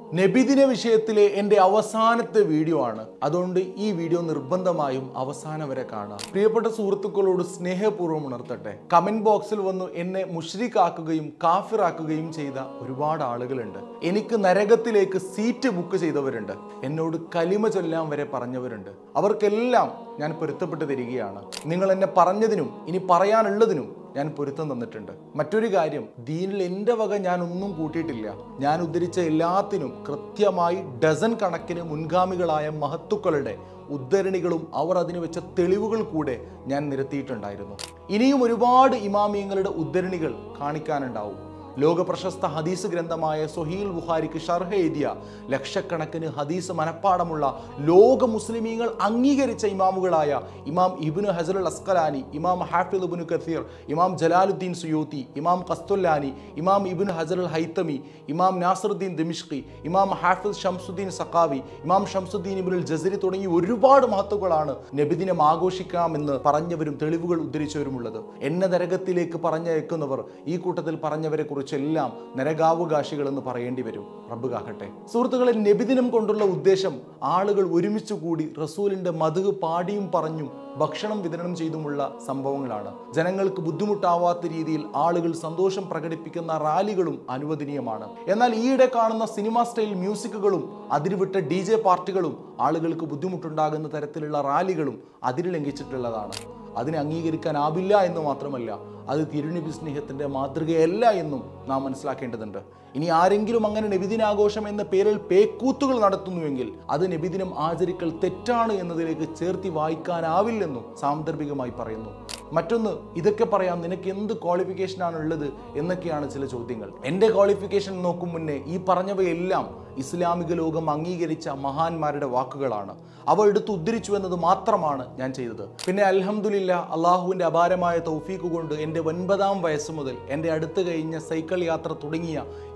നബിദിന വിഷയത്തിലെ എൻ്റെ അവസാനത്തെ വീഡിയോ ആണ്. അതുകൊണ്ട് ഈ വീഡിയോ നിർബന്ധമായും അവസാനം വരെ കാണാം. പ്രിയപ്പെട്ട സുഹൃത്തുക്കളോട് സ്നേഹപൂർവ്വം ഉണർത്തട്ടെ, കമന്റ് ബോക്സിൽ വന്നു എന്നെ മുശ്രിക്കാക്കുകയും കാഫിറാക്കുകയും ചെയ്ത ഒരുപാട് ആളുകളുണ്ട്. എനിക്ക് നരകത്തിലേക്ക് സീറ്റ് ബുക്ക് ചെയ്തവരുണ്ട്. എന്നോട് കലിമ ചൊല്ലാൻ വരെ പറഞ്ഞവരുണ്ട്. അവർക്കെല്ലാം ഞാൻ പൊരുത്തപ്പെട്ട് തരികയാണ്. നിങ്ങൾ എന്നെ പറഞ്ഞതിനും ഇനി പറയാനുള്ളതിനും ഞാൻ പൊരുത്തം തന്നിട്ടുണ്ട്. മറ്റൊരു കാര്യം, ദീനിൽ എൻ്റെ വക ഞാൻ ഒന്നും കൂട്ടിയിട്ടില്ല. ഞാൻ ഉദ്ധരിച്ച എല്ലാത്തിനും കൃത്യമായി ഡസൻ കണക്കിന് മുൻഗാമികളായ മഹത്തുക്കളുടെ ഉദ്ധരണികളും അവർ അതിന് വെച്ച തെളിവുകൾ കൂടെ ഞാൻ നിരത്തിയിട്ടുണ്ടായിരുന്നു. ഇനിയും ഒരുപാട് ഇമാമിയങ്ങളുടെ ഉദ്ധരണികൾ കാണിക്കാനുണ്ടാവും. ലോക പ്രശസ്ത ഹദീസ് ഗ്രന്ഥമായ സ്വഹീൽ ബുഖാരിക്ക് ഷർഹ് എഴുതിയ ലക്ഷക്കണക്കിന് ഹദീസ് മനപ്പാടമുള്ള ലോക മുസ്ലിമീങ്ങൾ അംഗീകരിച്ച ഇമാമുകളായ ഇമാം ഇബ്നു ഹജർ അൽ അസ്കലാനി, ഇമാം ഹാഫിദ് ഇബ്നു കസീർ, ഇമാം ജലാലുദ്ദീൻ സുയൂത്തി, ഇമാം ഖസ്തുല്ലാനി, ഇമാം ഇബ്നു ഹജർ അൽ ഹൈത്തമി, ഇമാം നാസിറുദ്ദീൻ ദിമിഷ്കി, ഇമാം ഹാഫിദ് ഷംസുദ്ദീൻ സഖാവി, ഇമാം ഷംസുദ്ദീൻ ഇബ്നുൽ ജസരി തുടങ്ങി ഒരുപാട് മഹത്തുക്കളാണ് നബിദിനം ആഘോഷിക്കാമെന്ന് പറഞ്ഞവരും തെളിവുകൾ ഉദ്ധരിച്ചവരുമുള്ളത്. എന്നെ നരകത്തിലേക്ക് പറഞ്ഞയക്കുന്നവർ ഈ കൂട്ടത്തിൽ പറഞ്ഞവരെ കുറിച്ചെല്ലാം നരകാവകാശികൾ എന്ന് പറയേണ്ടി വരും. റബ്ബ് കാക്കട്ടെ. സുഹൃത്തുക്കളെ, നബിദിനം കൊണ്ടുള്ള ഉദ്ദേശം ആളുകൾ ഒരുമിച്ച് കൂടി റസൂലിന്റെ മദ്ഹ് പാടിയും പറഞ്ഞും ഭക്ഷണം വിതരണം ചെയ്തുമുള്ള സംഭവങ്ങളാണ്. ജനങ്ങൾക്ക് ബുദ്ധിമുട്ടാവാത്ത രീതിയിൽ ആളുകൾ സന്തോഷം പ്രകടിപ്പിക്കുന്ന റാലികളും അനുവദനീയമാണ്. എന്നാൽ ഈയിടെ കാണുന്ന സിനിമ സ്റ്റൈൽ മ്യൂസിക്കുകളും അതിരുവിട്ട DJ പാർട്ടികളും ആളുകൾക്ക് ബുദ്ധിമുട്ടുണ്ടാകുന്ന തരത്തിലുള്ള റാലികളും അതിര് ലംഘിച്ചിട്ടുള്ളതാണ്. അതിനെ അംഗീകരിക്കാനാവില്ല എന്ന് മാത്രമല്ല, അത് തിരുനബി സ്നേഹത്തിൻ്റെ മാതൃകയല്ല എന്നും നാം മനസ്സിലാക്കേണ്ടതുണ്ട്. ഇനി ആരെങ്കിലും അങ്ങനെ നബിദിനാഘോഷം എന്ന പേരിൽ പേക്കൂത്തുകൾ നടത്തുന്നുവെങ്കിൽ അത് നബിദിനം ആചരിക്കൽ തെറ്റാണ് എന്നതിലേക്ക് ചേർത്തി വായിക്കാനാവില്ലെന്നും സാന്ദർഭികമായി പറയുന്നു. മറ്റൊന്ന്, ഇതൊക്കെ പറയാൻ നിനക്ക് എന്ത് ക്വാളിഫിക്കേഷനാണ് ഉള്ളത് എന്നൊക്കെയാണ് ചില ചോദ്യങ്ങൾ. എൻ്റെ ക്വാളിഫിക്കേഷൻ നോക്കും മുന്നേ ഈ പറഞ്ഞവയെല്ലാം ഇസ്ലാമിക ലോകം അംഗീകരിച്ച മഹാന്മാരുടെ വാക്കുകളാണ്. അവ എടുത്ത് ഉദ്ധരിച്ചു എന്നത് മാത്രമാണ് ഞാൻ ചെയ്തത്. പിന്നെ അൽഹംദുലില്ലാ, അള്ളാഹുവിൻ്റെ അപാരമായ തൗഫീഖ് കൊണ്ട് എൻ്റെ 9-ാം വയസ്സ് മുതൽ എൻ്റെ അടുത്ത് കഴിഞ്ഞ സൈക്കിൾ യാത്ര തുടങ്ങിയ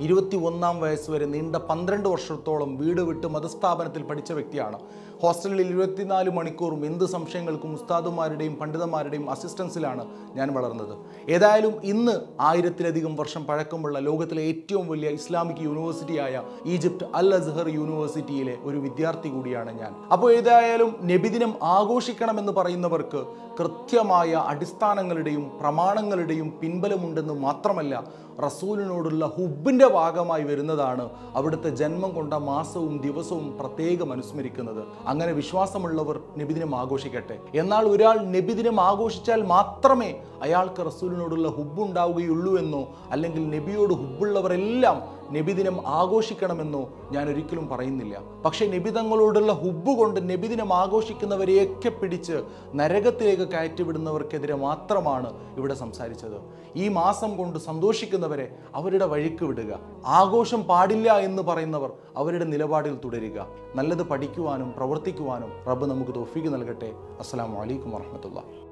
21-ാം വയസ്സ് വരെ നീണ്ട 12 വർഷത്തോളം വീട് വിട്ട് മതസ്ഥാപനത്തിൽ പഠിച്ച വ്യക്തിയാണ്. ഹോസ്റ്റലിൽ 24 മണിക്കൂറും എന്ത് സംശയങ്ങൾക്കും ഉസ്താദുമാരുടെയും പണ്ഡിതന്മാരുടെയും അസിസ്റ്റൻസിലാണ് ഞാൻ വളർന്നത്. ഏതായാലും ഇന്ന് 1000-ലധികം വർഷം പഴക്കമുള്ള ലോകത്തിലെ ഏറ്റവും വലിയ ഇസ്ലാമിക് യൂണിവേഴ്സിറ്റിയായ ഈജിപ്ത് അൽ അസ്ഹർ യൂണിവേഴ്സിറ്റിയിലെ ഒരു വിദ്യാർത്ഥി കൂടിയാണ് ഞാൻ. അപ്പോൾ ഏതായാലും നബിദിനം ആഘോഷിക്കണമെന്ന് പറയുന്നവർക്ക് കൃത്യമായ അടിസ്ഥാനങ്ങളുടെയും പ്രമാണങ്ങളുടെയും പിൻബലമുണ്ടെന്ന് മാത്രമല്ല, റസൂലിനോടുള്ള ഹുബിൻ്റെ ഭാഗമായി വരുന്നതാണ് അവിടുത്തെ ജന്മം കൊണ്ട മാസവും ദിവസവും പ്രത്യേകം അനുസ്മരിക്കുന്നത്. അങ്ങനെ വിശ്വാസമുള്ളവർ നബിദിനം ആഘോഷിക്കട്ടെ. എന്നാൽ ഒരാൾ നബിദിനം ആഘോഷിച്ചാൽ മാത്രമേ അയാൾക്ക് റസൂലിനോടുള്ള ഹുബ് ഉണ്ടാവുകയുള്ളൂ എന്നോ അല്ലെങ്കിൽ നബിയോട് ഹുബുള്ളവരെല്ലാം നബിദിനം ആഘോഷിക്കണമെന്നോ ഞാൻ ഒരിക്കലും പറയുന്നില്ല. പക്ഷേ നബി തങ്ങളോടുള്ള ഹുബ് കൊണ്ട് നബിദിനം ആഘോഷിക്കുന്നവരെയൊക്കെ പിടിച്ച് നരകത്തിലേക്ക് കയറ്റിവിടുന്നവർക്കെതിരെ മാത്രമാണ് ഇവിടെ സംസാരിച്ചത്. ഈ മാസം കൊണ്ട് സന്തോഷിക്കുന്നവരെ അവരുടെ വഴിക്ക് വിടുക. ആഘോഷം പാടില്ല എന്ന് പറയുന്നവർ അവരുടെ നിലപാടിൽ തുടരുക. നല്ലത് പഠിക്കുവാനും പ്രവർത്തിക്കുവാനും റബ്ബ് നമുക്ക് തൗഫീഖ് നൽകട്ടെ. അസ്സലാമു അലൈക്കും വറഹ്മത്തുള്ളാഹി.